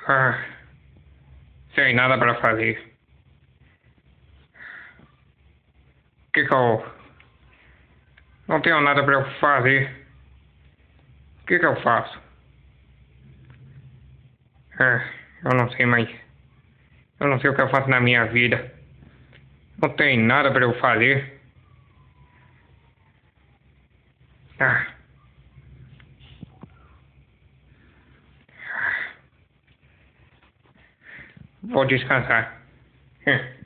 Ah, sem nada para fazer. Que eu... Não tenho nada para eu fazer. O que eu faço? Eu não sei mais. Eu não sei o que eu faço na minha vida. Não tem nada para eu fazer. Ah. Vou descansar.